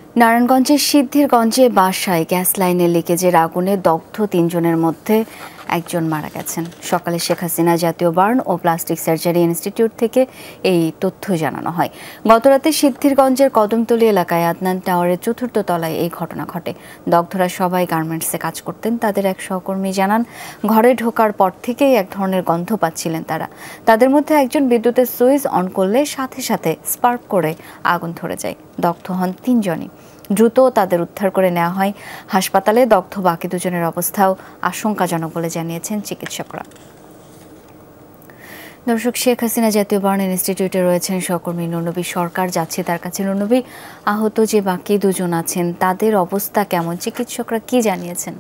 নারায়ণগঞ্জের সিদ্ধিরগঞ্জে বাসায় গ্যাস লাইনের লিকেজের আগুনে দগ্ধ ৩ জনের মধ্যে একজন মারা গেছেন। সকালে শেখ হাসিনা জাতীয় বার্ন ও প্লাস্টিক সার্জারি ইনস্টিটিউট থেকে এই তথ্য জানানো হয়। গতরাতে সিদ্ধিরগঞ্জের কদমতলী এলাকায় আদনান টাওয়ারের ৪র্থ তলায় এই ঘটনা ঘটে। দগ্ধরা সবাই গার্মেন্টসে কাজ করতেন। তাদের এক সহকর্মী জানান, ঘরে ঢোকার পর থেকেই এক ধরনের গন্ধ পাচ্ছিলেন তারা। তাদের মধ্যে একজন বিদ্যুতের সুইচ অন করলে সাথে সাথে স্পার্ক করে আগুন ধরে যায়। দগ্ধ হন ৩ জনই। দ্রুত তাদের উদ্ধার করে নেওয়া হয় হাসপাতালে। দগ্ধ বাকি ২ জনের অবস্থাও আশঙ্কাজনক বলে জানিয়েছেন চিকিৎসকরা। দর্শক, শেখ হাসিনা জাতীয় বার্ন ইনস্টিটিউটে রয়েছেন সহকর্মী নুরনবী সরকার। যাচ্ছে তার কাছে। নুরনবী, আহত যে বাকি ২ জন আছেন তাদের অবস্থা কেমন? চিকিৎসকরা কি জানিয়েছেন?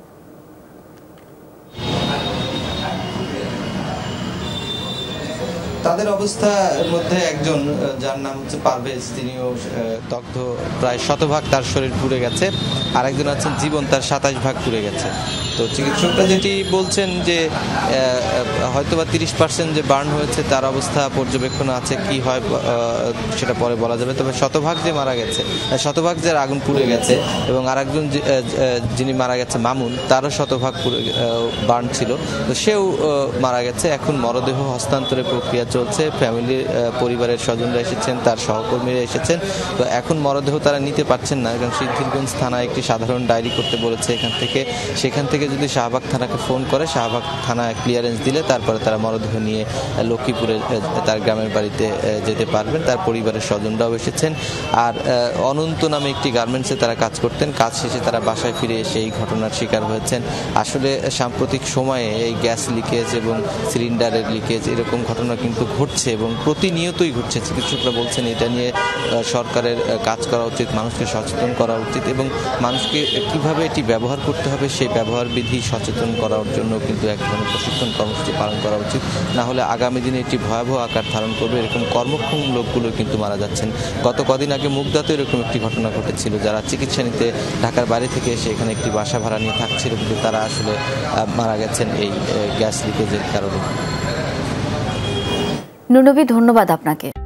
তাদের অবস্থার মধ্যে একজন, যার নাম হচ্ছে পারভেজ, তিনিও দগ্ধ, প্রায় 100% তার শরীর পুড়ে গেছে। আর একজন আছেন জীবন, তার 27% পুড়ে গেছে। তো চিকিৎসকরা যেটি বলছেন যে হয়তোবা 30% যে বার্ন হয়েছে তার অবস্থা পর্যবেক্ষণে আছে, কি হয় সেটা পরে বলা যাবে। তবে 100% যে মারা গেছে, 100% যে আগুন পুড়ে গেছে, এবং আর একজন যিনি মারা গেছে মামুন, তারও 100% বার্ন ছিল, তো সেও মারা গেছে। এখন মরদেহ হস্তান্তরের প্রক্রিয়া চলছে। ফ্যামিলির পরিবারের স্বজনরা এসেছেন, তার সহকর্মীরা এসেছেন। তো এখন মরদেহ তারা নিতে পারছেন না, কারণ সিদ্ধিরগঞ্জ থানায় একটি সাধারণ ডায়েরি করতে বলেছে। সেখান থেকে যদি শাহবাগ থানাকে ফোন করে, শাহবাগ থানা ক্লিয়ারেন্স দিলে তারপরে তারা মরদেহ নিয়ে লক্ষ্মীপুরে তার গ্রামের বাড়িতে যেতে পারবেন। তার পরিবারের স্বজনরাও এসেছেন। আর অনন্ত নামে একটি গার্মেন্টসে তারা কাজ করতেন। কাজ শেষে তারা বাসায় ফিরে এসে এই ঘটনার শিকার হয়েছেন। আসলে সাম্প্রতিক সময়ে এই গ্যাস লিকেজ এবং সিলিন্ডারের লিকেজ, এরকম ঘটনা কিন্তু ঘটছে এবং প্রতিনিয়তই ঘটছে। চিকিৎসকরা বলছেন এটা নিয়ে সরকারের কাজ করা উচিত, মানুষকে সচেতন করা উচিত, এবং মানুষকে কিভাবে এটি ব্যবহার করতে হবে সেই ব্যবহার বিধি সচেতন করার জন্য কিন্তু এক ধরনের প্রশিক্ষণ কর্মসূচি পালন করা উচিত। না হলে আগামী দিনে এটি ভয়াবহ আকার ধারণ করবে। এরকম কর্মক্ষম লোকগুলো কিন্তু মারা যাচ্ছেন। গত কদিন আগে মুগদাতে এরকম একটি ঘটনা ঘটেছিল, যারা চিকিৎসা নিতে ঢাকার বাইরে থেকে এসে এখানে একটি বাসা ভাড়া নিয়ে থাকছিল, কিন্তু তারা আসলে মারা গেছেন এই গ্যাস লিকেজের কারণে। নুরনবী, ধন্যবাদ আপনাকে।